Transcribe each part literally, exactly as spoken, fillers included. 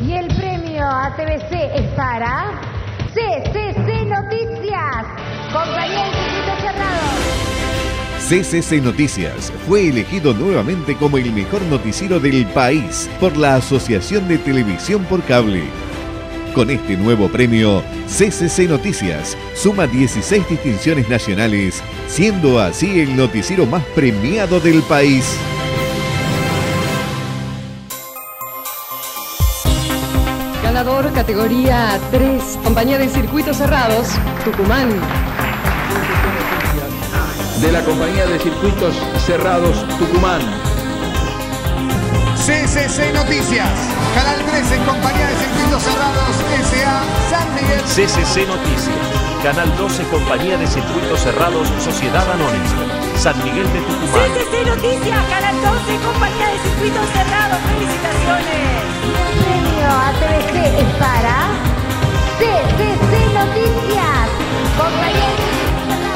Y el premio A T B C es para C C C Noticias, compañía de circuitos cerrados. C C C Noticias fue elegido nuevamente como el mejor noticiero del país por la Asociación de Televisión por Cable. Con este nuevo premio, C C C Noticias suma dieciséis distinciones nacionales, siendo así el noticiero más premiado del país. Ganador categoría tres, compañía de circuitos cerrados, Tucumán. De la compañía de circuitos cerrados, Tucumán. C C C Noticias, Canal tres en compañía de circuitos cerrados, S A San Miguel. C C C Noticias, Canal doce, compañía de circuitos cerrados, Sociedad Anónima, San Miguel de Tucumán. C C C Noticias, Canal doce, compañía de circuitos cerrados, felicitaciones. El premio A T B C es para C C C Noticias, compañía de circuitos cerrados.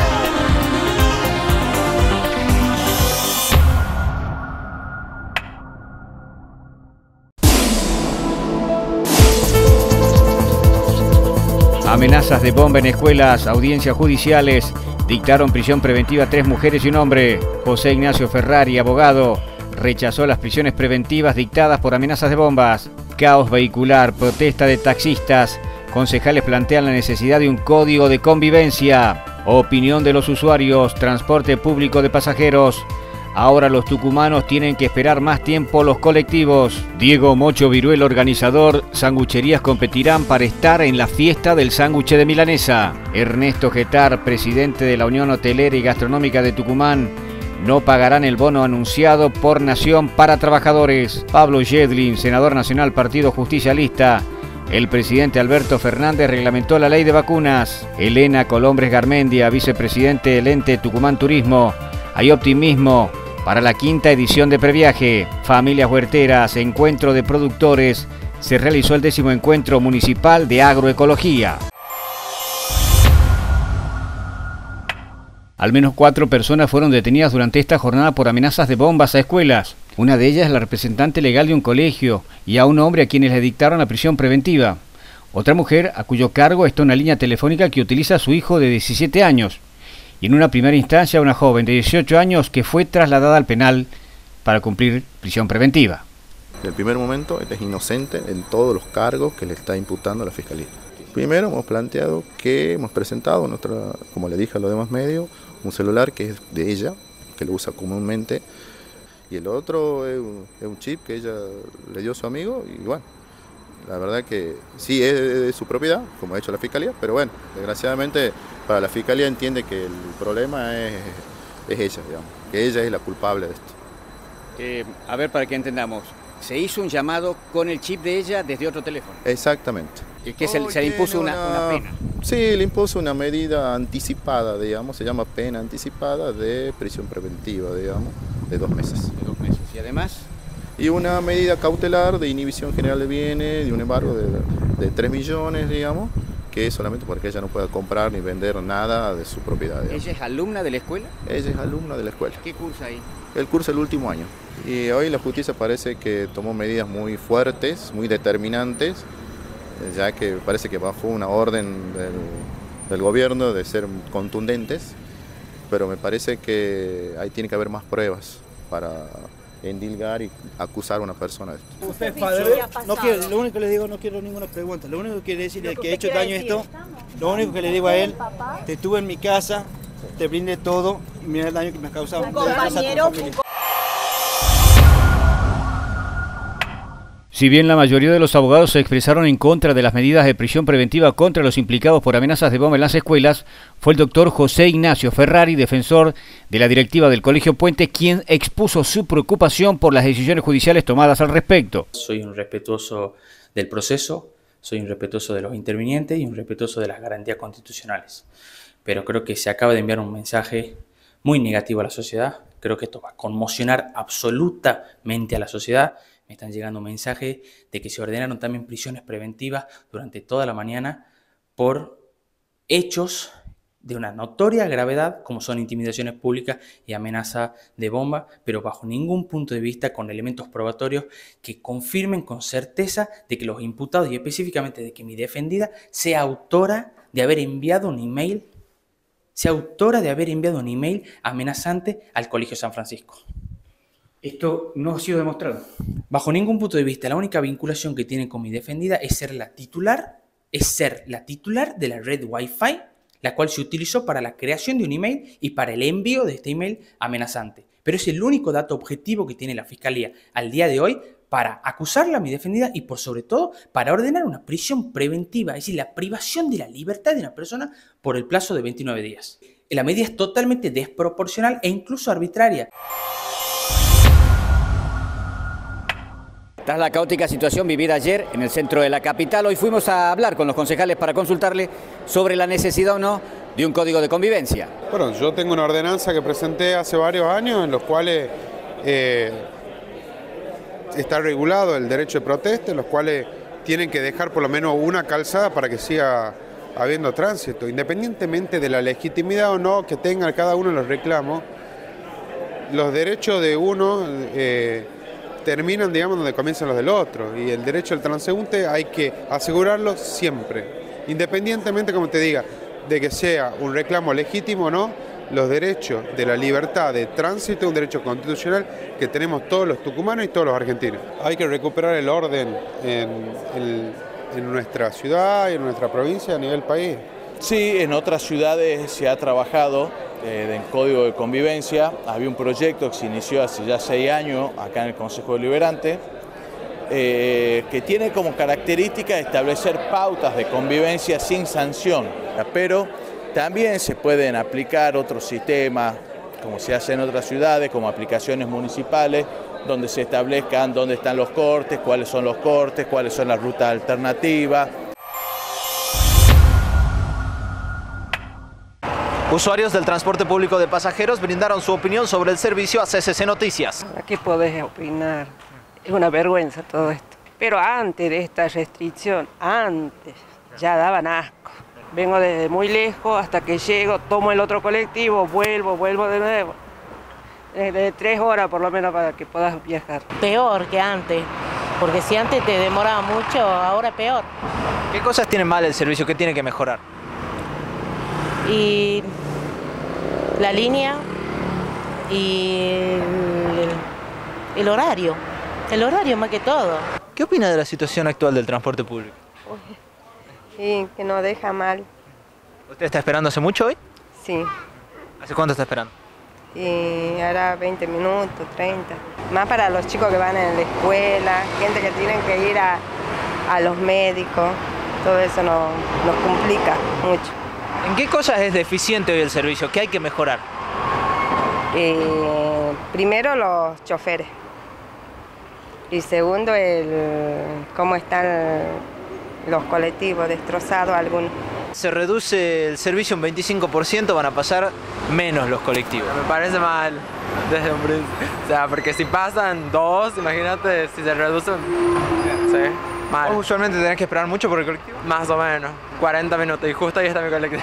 Amenazas de bomba en escuelas, audiencias judiciales, dictaron prisión preventiva a tres mujeres y un hombre. José Ignacio Ferrari, abogado, rechazó las prisiones preventivas dictadas por amenazas de bombas. Caos vehicular, protesta de taxistas, concejales plantean la necesidad de un código de convivencia. Opinión de los usuarios, transporte público de pasajeros. Ahora los tucumanos tienen que esperar más tiempo los colectivos. Diego Mocho Viruel, organizador, sangucherías competirán para estar en la fiesta del sándwich de milanesa. Ernesto Getar, presidente de la Unión Hotelera y Gastronómica de Tucumán, no pagarán el bono anunciado por Nación para trabajadores. Pablo Yedlin, senador nacional Partido Justicialista. El presidente Alberto Fernández reglamentó la ley de vacunas. Elena Colombres Garmendia, vicepresidente del ente Tucumán Turismo. Hay optimismo para la quinta edición de Previaje. Familias Huerteras, encuentro de productores. Se realizó el décimo encuentro municipal de agroecología. Al menos cuatro personas fueron detenidas durante esta jornada por amenazas de bombas a escuelas. Una de ellas es la representante legal de un colegio y a un hombre a quienes le dictaron la prisión preventiva. Otra mujer a cuyo cargo está una línea telefónica que utiliza su hijo de diecisiete años. Y en una primera instancia una joven de dieciocho años que fue trasladada al penal para cumplir prisión preventiva. En el primer momento, él es inocente en todos los cargos que le está imputando la Fiscalía. Primero hemos planteado que hemos presentado, nuestra, como le dije a los demás medios, un celular que es de ella, que lo usa comúnmente, y el otro es un, es un chip que ella le dio a su amigo, y bueno, la verdad que sí es de su propiedad, como ha hecho la Fiscalía, pero bueno, desgraciadamente para la Fiscalía entiende que el problema es, es ella, digamos, que ella es la culpable de esto. Eh, a ver, para que entendamos, se hizo un llamado con el chip de ella desde otro teléfono. Exactamente. ¿Y que se, se le impuso una, una, una pena? Sí, le impuso una medida anticipada, digamos, se llama pena anticipada de prisión preventiva, digamos, de dos meses. De dos meses. ¿Y además? Y una medida cautelar de inhibición general de bienes, de un embargo de, de tres millones, digamos, que es solamente porque ella no pueda comprar ni vender nada de su propiedad. Digamos. ¿Ella es alumna de la escuela? Ella es alumna de la escuela. ¿Qué cursa ahí? El curso el último año. Y hoy la justicia parece que tomó medidas muy fuertes, muy determinantes, ya que parece que bajó una orden del, del gobierno de ser contundentes, pero me parece que ahí tiene que haber más pruebas para endilgar y acusar a una persona de esto. Usted es padre, no quiero, lo único que le digo, no quiero ninguna pregunta, lo único que quiero decirle es que he hecho daño a esto, lo único que le digo a él, te tuve en mi casa, te brindé todo y mira el daño que me ha causado. Compañero. Si bien la mayoría de los abogados se expresaron en contra de las medidas de prisión preventiva contra los implicados por amenazas de bomba en las escuelas, fue el doctor José Ignacio Ferrari, defensor de la directiva del Colegio Puente, quien expuso su preocupación por las decisiones judiciales tomadas al respecto. Soy un respetuoso del proceso, soy un respetuoso de los intervinientes y un respetuoso de las garantías constitucionales. Pero creo que se acaba de enviar un mensaje muy negativo a la sociedad. Creo que esto va a conmocionar absolutamente a la sociedad. Me están llegando mensajes de que se ordenaron también prisiones preventivas durante toda la mañana por hechos de una notoria gravedad, como son intimidaciones públicas y amenaza de bomba, pero bajo ningún punto de vista con elementos probatorios que confirmen con certeza de que los imputados y específicamente de que mi defendida sea autora de haber enviado un email, sea autora de haber enviado un email amenazante al Colegio San Francisco. Esto no ha sido demostrado. Bajo ningún punto de vista, la única vinculación que tiene con mi defendida es ser la titular, es ser la titular de la red Wi-Fi, la cual se utilizó para la creación de un email y para el envío de este email amenazante. Pero es el único dato objetivo que tiene la Fiscalía al día de hoy para acusarla a mi defendida y por sobre todo para ordenar una prisión preventiva, es decir, la privación de la libertad de una persona por el plazo de veintinueve días. La medida es totalmente desproporcional e incluso arbitraria. Tras la caótica situación vivida ayer en el centro de la capital, hoy fuimos a hablar con los concejales para consultarle sobre la necesidad o no de un código de convivencia. Bueno, yo tengo una ordenanza que presenté hace varios años en los cuales eh, está regulado el derecho de protesta, en los cuales tienen que dejar por lo menos una calzada para que siga habiendo tránsito, independientemente de la legitimidad o no que tenga cada uno de los reclamos. Los derechos de uno eh, terminan, digamos, donde comienzan los del otro, y el derecho del transeúnte hay que asegurarlo siempre, independientemente, como te diga, de que sea un reclamo legítimo o no. Los derechos de la libertad de tránsito es un derecho constitucional que tenemos todos los tucumanos y todos los argentinos. Hay que recuperar el orden en, en, en nuestra ciudad y en nuestra provincia a nivel país. Sí, en otras ciudades se ha trabajado eh, en código de convivencia. Había un proyecto que se inició hace ya seis años acá en el Consejo Deliberante, eh, que tiene como característica establecer pautas de convivencia sin sanción, pero también se pueden aplicar otros sistemas, como se hace en otras ciudades, como aplicaciones municipales, donde se establezcan dónde están los cortes, cuáles son los cortes, cuáles son las rutas alternativas. Usuarios del transporte público de pasajeros brindaron su opinión sobre el servicio a C C C Noticias. ¿Qué podés opinar? Es una vergüenza todo esto. Pero antes de esta restricción, antes, ya daban asco. Vengo desde muy lejos hasta que llego, tomo el otro colectivo, vuelvo, vuelvo de nuevo. De tres horas por lo menos para que puedas viajar. Peor que antes, porque si antes te demoraba mucho, ahora peor. ¿Qué cosas tiene mal el servicio? ¿Qué tiene que mejorar? Y la línea y el, el horario, el horario más que todo. ¿Qué opina de la situación actual del transporte público? Sí, que nos deja mal. ¿Usted está esperando hace mucho hoy? Sí. ¿Hace cuánto está esperando? Y ahora veinte minutos, treinta. Más para los chicos que van en la escuela, gente que tienen que ir a, a los médicos, todo eso nos, nos complica mucho. ¿En qué cosas es deficiente hoy el servicio? ¿Qué hay que mejorar? Eh, primero los choferes. Y segundo, el cómo están los colectivos destrozados algunos. Se reduce el servicio un veinticinco por ciento, van a pasar menos los colectivos. Me parece mal, desde un principio. O sea, porque si pasan dos, imagínate, si se reducen, sí, mal. ¿Vos usualmente tenés que esperar mucho por el colectivo? Más o menos, cuarenta minutos, y justo ahí está mi colectivo.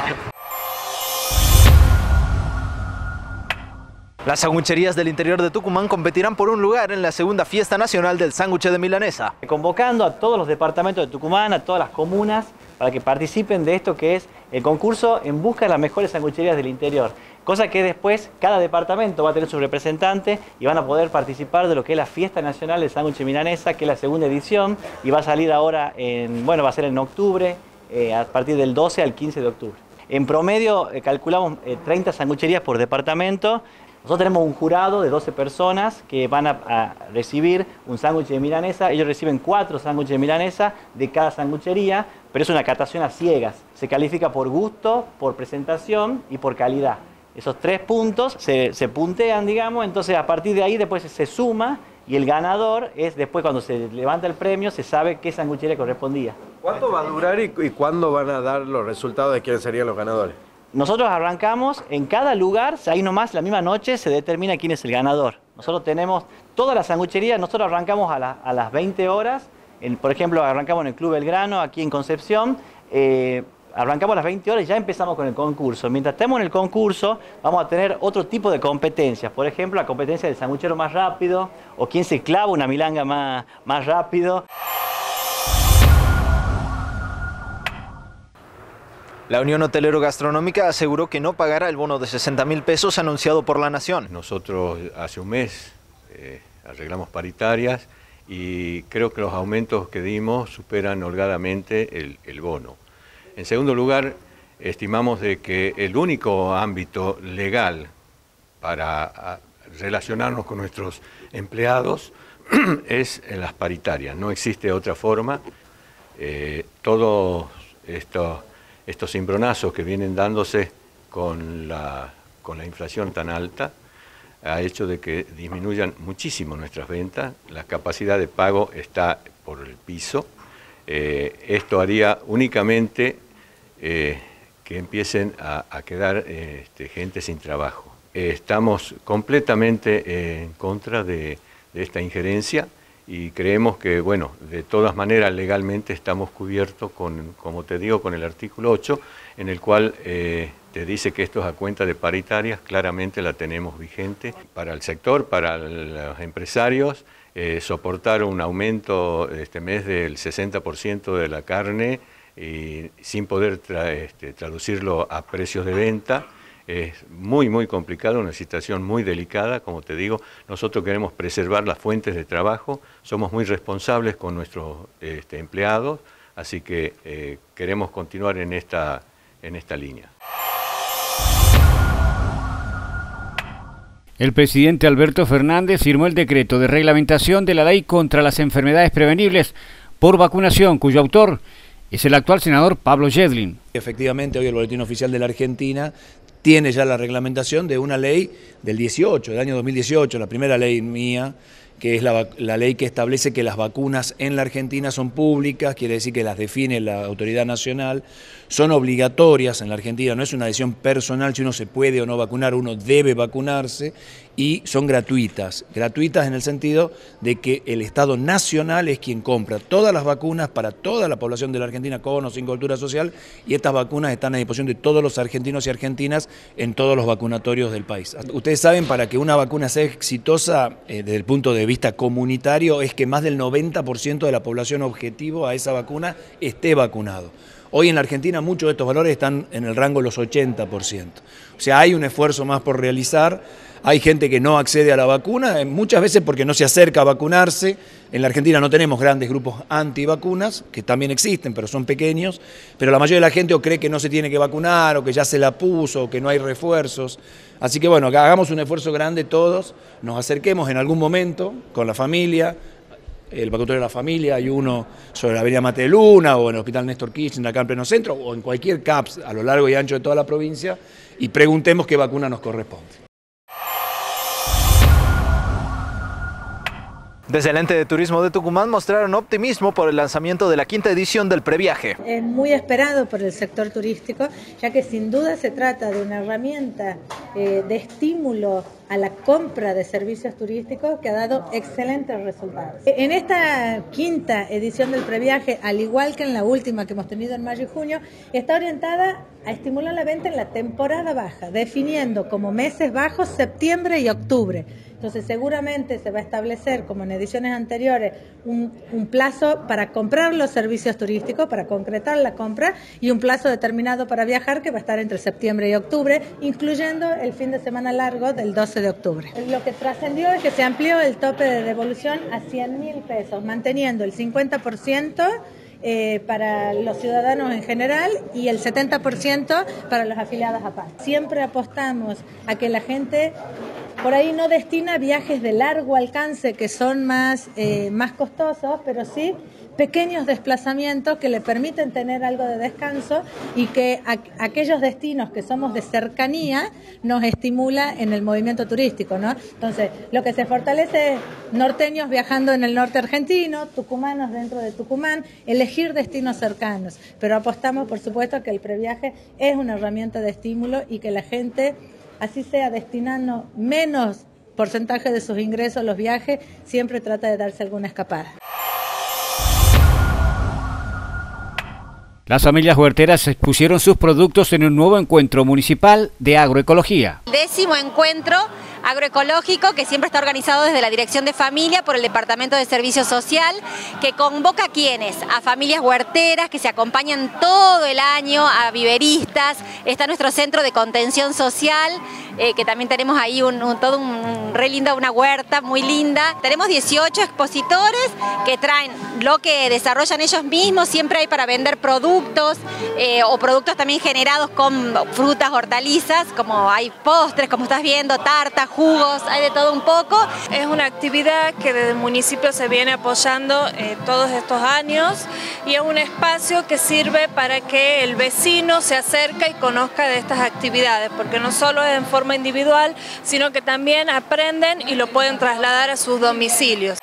Las sangucherías del interior de Tucumán competirán por un lugar en la segunda fiesta nacional del sándwich de milanesa. Convocando a todos los departamentos de Tucumán, a todas las comunas, para que participen de esto que es el concurso en busca de las mejores sangucherías del interior. Cosa que después cada departamento va a tener su representante y van a poder participar de lo que es la fiesta nacional del sándwich de milanesa, que es la segunda edición, y va a salir ahora, en, bueno, va a ser en octubre, eh, a partir del doce al quince de octubre. En promedio eh, calculamos eh, treinta sangucherías por departamento. Nosotros tenemos un jurado de doce personas que van a, a recibir un sándwich de milanesa. Ellos reciben cuatro sándwiches de milanesa de cada sanguchería, pero es una catación a ciegas. Se califica por gusto, por presentación y por calidad. Esos tres puntos se, se puntean, digamos, entonces a partir de ahí después se suma y el ganador es después cuando se levanta el premio se sabe qué sanguchería correspondía. ¿Cuánto va a durar y, y cuándo van a dar los resultados de quiénes serían los ganadores? Nosotros arrancamos en cada lugar, ahí nomás la misma noche se determina quién es el ganador. Nosotros tenemos todas las sangucherías, nosotros arrancamos a, la, a las veinte horas, en, por ejemplo arrancamos en el Club Belgrano, aquí en Concepción, eh, arrancamos a las veinte horas y ya empezamos con el concurso. Mientras estemos en el concurso, vamos a tener otro tipo de competencias. Por ejemplo, la competencia del sanguchero más rápido, o quién se clava una milanga más, más rápido. La Unión Hotelero Gastronómica aseguró que no pagará el bono de sesenta mil pesos anunciado por la Nación. Nosotros hace un mes eh, arreglamos paritarias y creo que los aumentos que dimos superan holgadamente el, el bono. En segundo lugar, estimamos de que el único ámbito legal para a, relacionarnos con nuestros empleados es en las paritarias. No existe otra forma. Eh, todos estos... Estos cimbronazos que vienen dándose con la, con la inflación tan alta ha hecho de que disminuyan muchísimo nuestras ventas, la capacidad de pago está por el piso. Eh, esto haría únicamente eh, que empiecen a, a quedar eh, este, gente sin trabajo. Eh, estamos completamente eh, en contra de, de esta injerencia. Y creemos que, bueno, de todas maneras legalmente estamos cubiertos con, como te digo, con el artículo ocho, en el cual eh, te dice que esto es a cuenta de paritarias, claramente la tenemos vigente. Para el sector, para los empresarios, eh, soportar un aumento este mes del sesenta por ciento de la carne y sin poder tra este, traducirlo a precios de venta, es muy, muy complicado, una situación muy delicada, como te digo. Nosotros queremos preservar las fuentes de trabajo, somos muy responsables con nuestros este, empleados, así que eh, queremos continuar en esta, en esta línea. El presidente Alberto Fernández firmó el decreto de reglamentación de la ley contra las enfermedades prevenibles por vacunación, cuyo autor es el actual senador Pablo Yedlin. Efectivamente, hoy el Boletín Oficial de la Argentina tiene ya la reglamentación de una ley del dieciocho, del año dos mil dieciocho, la primera ley mía, que es la, la ley que establece que las vacunas en la Argentina son públicas, quiere decir que las define la autoridad nacional, son obligatorias en la Argentina, no es una decisión personal si uno se puede o no vacunar, uno debe vacunarse, y son gratuitas, gratuitas en el sentido de que el Estado nacional es quien compra todas las vacunas para toda la población de la Argentina con o sin cobertura social, y estas vacunas están a disposición de todos los argentinos y argentinas en todos los vacunatorios del país. Ustedes saben, para que una vacuna sea exitosa eh, desde el punto de vista comunitario es que más del noventa por ciento de la población objetivo a esa vacuna esté vacunado. Hoy en la Argentina muchos de estos valores están en el rango de los ochenta por ciento. O sea, hay un esfuerzo más por realizar. Hay gente que no accede a la vacuna, muchas veces porque no se acerca a vacunarse. En la Argentina no tenemos grandes grupos antivacunas, que también existen, pero son pequeños. Pero la mayoría de la gente o cree que no se tiene que vacunar, o que ya se la puso, o que no hay refuerzos. Así que bueno, que hagamos un esfuerzo grande todos, nos acerquemos en algún momento con la familia. El vacunatorio de la familia, hay uno sobre la avenida Mateluna o en el Hospital Néstor Kirchner acá en pleno centro, o en cualquier C A P S a lo largo y ancho de toda la provincia, y preguntemos qué vacuna nos corresponde. Desde el ente de turismo de Tucumán mostraron optimismo por el lanzamiento de la quinta edición del Previaje. Es muy esperado por el sector turístico, ya que sin duda se trata de una herramienta eh, de estímulo a la compra de servicios turísticos que ha dado excelentes resultados. En esta quinta edición del Previaje, al igual que en la última que hemos tenido en mayo y junio, está orientada a estimular la venta en la temporada baja, definiendo como meses bajos septiembre y octubre. Entonces seguramente se va a establecer, como en ediciones anteriores, un, un plazo para comprar los servicios turísticos, para concretar la compra, y un plazo determinado para viajar que va a estar entre septiembre y octubre, incluyendo el fin de semana largo del doce de octubre. Lo que trascendió es que se amplió el tope de devolución a cien mil pesos, manteniendo el cincuenta por ciento Eh, para los ciudadanos en general y el setenta por ciento para los afiliados a P A S. Siempre apostamos a que la gente por ahí no destina viajes de largo alcance que son más, eh, más costosos, pero sí pequeños desplazamientos que le permiten tener algo de descanso, y que a, aquellos destinos que somos de cercanía nos estimula en el movimiento turístico, ¿no? Entonces, lo que se fortalece es norteños viajando en el norte argentino, tucumanos dentro de Tucumán, elegir destinos cercanos, pero apostamos, por supuesto, que el previaje es una herramienta de estímulo y que la gente, así sea destinando menos porcentaje de sus ingresos a los viajes, siempre trata de darse alguna escapada. Las familias huerteras expusieron sus productos en un nuevo encuentro municipal de agroecología. Décimo encuentro agroecológico que siempre está organizado desde la Dirección de Familia por el Departamento de Servicio Social, que convoca a quienes, a familias huerteras que se acompañan todo el año, a viveristas. Está nuestro centro de contención social, eh, que también tenemos ahí un, un, todo un re linda, una huerta muy linda. Tenemos dieciocho expositores que traen lo que desarrollan ellos mismos, siempre hay para vender productos eh, o productos también generados con frutas, hortalizas, como hay postres, como estás viendo, tartas, jugos, hay de todo un poco. Es una actividad que desde el municipio se viene apoyando eh, todos estos años y es un espacio que sirve para que el vecino se acerque y conozca de estas actividades, porque no solo es en forma individual, sino que también aprenden y lo pueden trasladar a sus domicilios.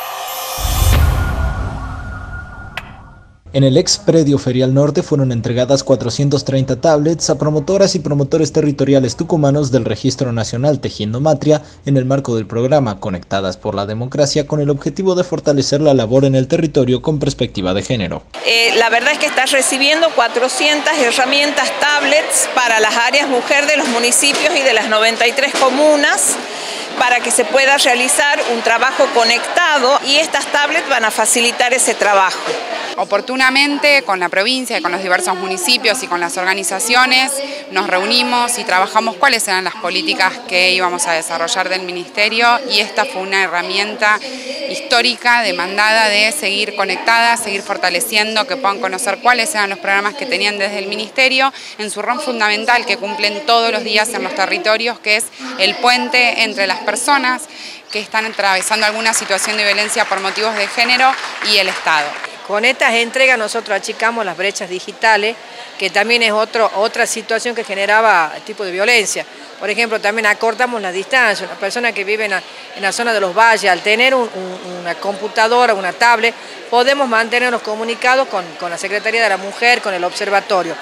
En el ex predio Ferial Norte fueron entregadas cuatrocientas treinta tablets a promotoras y promotores territoriales tucumanos del Registro Nacional Tejiendo Matria en el marco del programa Conectadas por la Democracia, con el objetivo de fortalecer la labor en el territorio con perspectiva de género. Eh, la verdad es que estás recibiendo cuatrocientas herramientas tablets para las áreas mujer de los municipios y de las noventa y tres comunas, para que se pueda realizar un trabajo conectado, y estas tablets van a facilitar ese trabajo. Oportunamente con la provincia y con los diversos municipios y con las organizaciones nos reunimos y trabajamos cuáles eran las políticas que íbamos a desarrollar del ministerio, y esta fue una herramienta histórica demandada de seguir conectadas, seguir fortaleciendo, que puedan conocer cuáles eran los programas que tenían desde el ministerio en su rol fundamental que cumplen todos los días en los territorios, que es el puente entre las personas que están atravesando alguna situación de violencia por motivos de género y el Estado. Con estas entregas nosotros achicamos las brechas digitales, que también es otro, otra situación que generaba tipo de violencia. Por ejemplo, también acortamos la distancia. Una persona que vive en la, en la zona de los valles, al tener un, un, una computadora, una tablet, podemos mantenernos comunicados con, con la Secretaría de la Mujer, con el observatorio.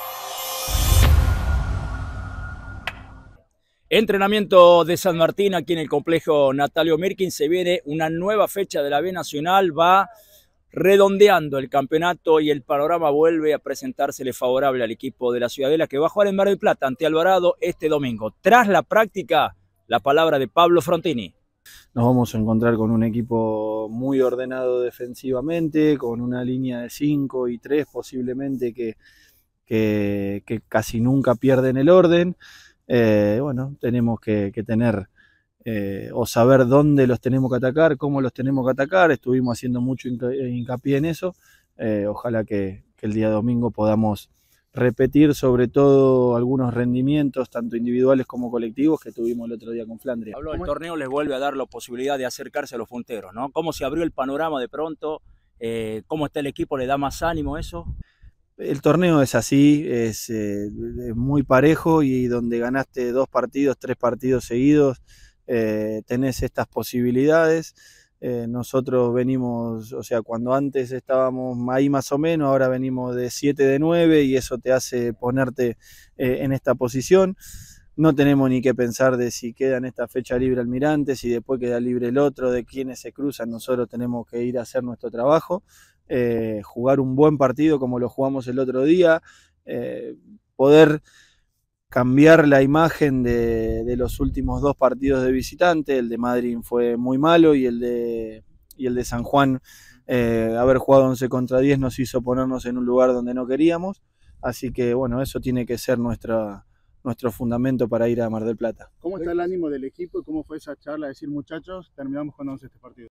Entrenamiento de San Martín aquí en el complejo Natalio Mirkin. Se viene una nueva fecha de la B Nacional, va redondeando el campeonato y el panorama vuelve a presentársele favorable al equipo de la Ciudadela, que va a jugar en Mar del Plata ante Alvarado este domingo. Tras la práctica, la palabra de Pablo Frontini. Nos vamos a encontrar con un equipo muy ordenado defensivamente, con una línea de cinco y tres posiblemente que, que, que casi nunca pierden el orden. Eh, bueno, tenemos que, que tener eh, o saber dónde los tenemos que atacar, cómo los tenemos que atacar. Estuvimos haciendo mucho hincapié en eso. Eh, ojalá que, que el día domingo podamos repetir sobre todo algunos rendimientos, tanto individuales como colectivos, que tuvimos el otro día con Flandria. El torneo les vuelve a dar la posibilidad de acercarse a los punteros, ¿no? ¿Cómo se abrió el panorama de pronto? Eh, ¿Cómo está el equipo? ¿Le da más ánimo eso? El torneo es así, es, eh, es muy parejo, y donde ganaste dos partidos, tres partidos seguidos, eh, tenés estas posibilidades. Eh, nosotros venimos, o sea, cuando antes estábamos ahí más o menos, ahora venimos de siete de nueve, y eso te hace ponerte eh, en esta posición. No tenemos ni que pensar de si queda en esta fecha libre Almirante, si después queda libre el otro, de quiénes se cruzan. Nosotros tenemos que ir a hacer nuestro trabajo. Eh, jugar un buen partido como lo jugamos el otro día, eh, poder cambiar la imagen de, de los últimos dos partidos de visitante. El de Madrid fue muy malo, y el de, y el de San Juan, eh, haber jugado once contra diez nos hizo ponernos en un lugar donde no queríamos. Así que bueno, eso tiene que ser nuestra, nuestro fundamento para ir a Mar del Plata. ¿Cómo está el ánimo del equipo y cómo fue esa charla de decir, muchachos, terminamos con once este partido?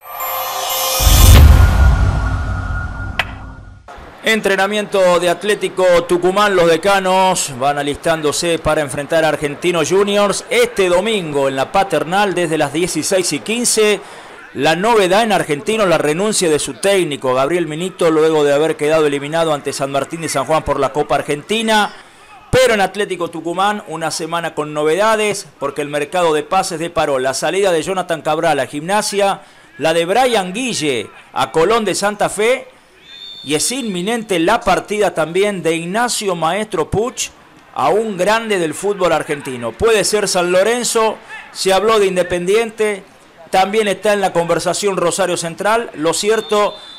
Entrenamiento de Atlético Tucumán. Los decanos van alistándose para enfrentar a Argentinos Juniors este domingo en la Paternal desde las dieciséis y quince. La novedad en Argentinos, la renuncia de su técnico Gabriel Minito, luego de haber quedado eliminado ante San Martín de San Juan por la Copa Argentina. Pero en Atlético Tucumán una semana con novedades, porque el mercado de pases deparó la salida de Jonathan Cabral a Gimnasia, la de Brian Guille a Colón de Santa Fe, y es inminente la partida también de Ignacio Maestro Puch a un grande del fútbol argentino. Puede ser San Lorenzo, se habló de Independiente, también está en la conversación Rosario Central. Lo cierto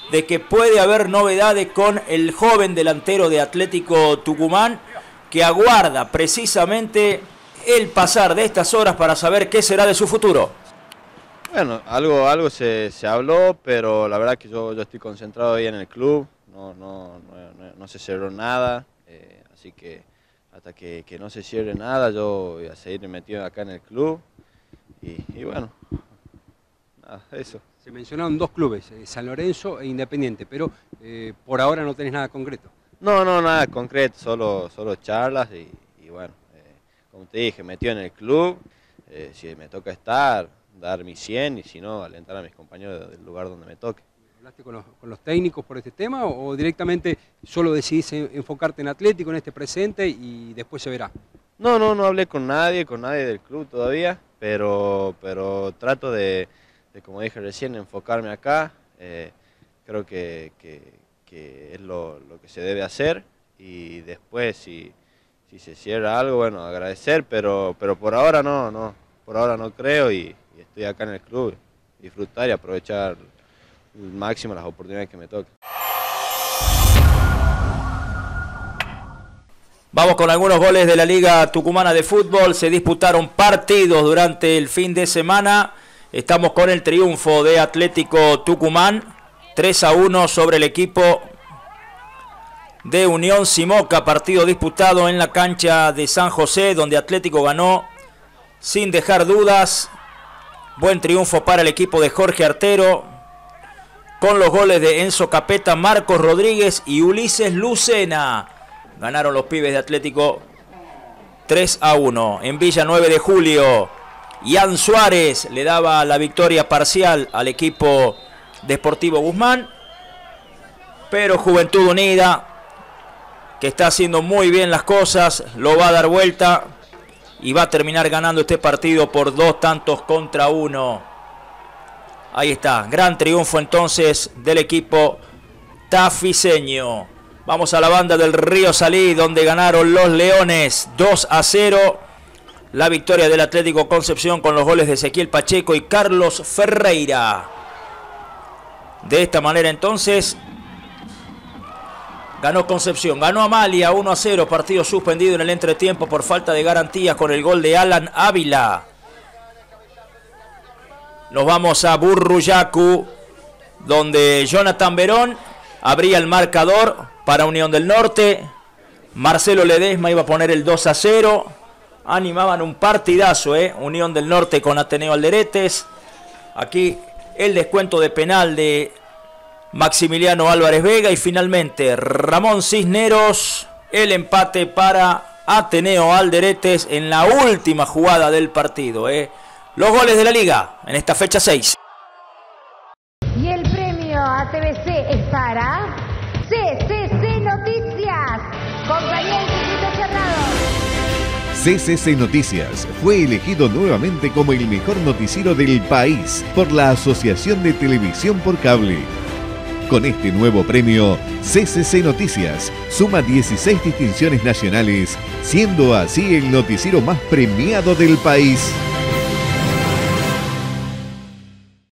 de que puede haber novedades con el joven delantero de Atlético Tucumán, que aguarda precisamente el pasar de estas horas para saber qué será de su futuro. Bueno, algo, algo se, se habló, pero la verdad que yo, yo estoy concentrado ahí en el club, no, no, no, no se cerró nada, eh, así que hasta que, que no se cierre nada yo voy a seguir metido acá en el club y, y bueno, nada, eso. Se mencionaron dos clubes, eh, San Lorenzo e Independiente, pero eh, por ahora no tenés nada concreto. No, no, nada concreto, solo, solo charlas y, y bueno, eh, como te dije, metido en el club, eh, si me toca estar, dar mi cien y si no, alentar a mis compañeros del lugar donde me toque. ¿Hablaste con los, con los técnicos por este tema o, o directamente solo decidís enfocarte en Atlético en este presente y después se verá? No, no, no hablé con nadie, con nadie del club todavía, pero, pero trato de, de, como dije recién, enfocarme acá. Eh, creo que, que, que es lo, lo que se debe hacer y después si, si se cierra algo, bueno, agradecer, pero, pero por ahora no, no, por ahora no creo y, y estoy acá en el club, disfrutar y aprovechar al máximo las oportunidades que me tocan. Vamos con algunos goles de la Liga Tucumana de Fútbol. Se disputaron partidos durante el fin de semana. Estamos con el triunfo de Atlético Tucumán, tres a uno sobre el equipo de Unión Simoca. Partido disputado en la cancha de San José, donde Atlético ganó sin dejar dudas. Buen triunfo para el equipo de Jorge Artero, con los goles de Enzo Capeta, Marcos Rodríguez y Ulises Lucena. Ganaron los pibes de Atlético tres a uno. En Villa nueve de Julio, Ian Suárez le daba la victoria parcial al equipo de Sportivo Guzmán. Pero Juventud Unida, que está haciendo muy bien las cosas, lo va a dar vuelta y va a terminar ganando este partido por dos tantos contra uno. Ahí está, gran triunfo entonces del equipo tafiseño. Vamos a la banda del Río Salí, donde ganaron los Leones dos a cero. La victoria del Atlético Concepción con los goles de Ezequiel Pacheco y Carlos Ferreira. De esta manera entonces ganó Concepción, ganó Amalia uno a cero, partido suspendido en el entretiempo por falta de garantías con el gol de Alan Ávila. Nos vamos a Burruyacu, donde Jonathan Verón abría el marcador para Unión del Norte. Marcelo Ledesma iba a poner el dos a cero. Animaban un partidazo, ¿eh? Unión del Norte con Ateneo Alderetes. Aquí el descuento de penal de Maximiliano Álvarez Vega. Y finalmente Ramón Cisneros, el empate para Ateneo Alderetes en la última jugada del partido, ¿eh? Los goles de la Liga en esta fecha seis. Y el premio a T V C es para C C C Noticias. Compañía del Circuito Cerrado. C C C Noticias fue elegido nuevamente como el mejor noticiero del país por la Asociación de Televisión por Cable. Con este nuevo premio, C C C Noticias suma dieciséis distinciones nacionales, siendo así el noticiero más premiado del país.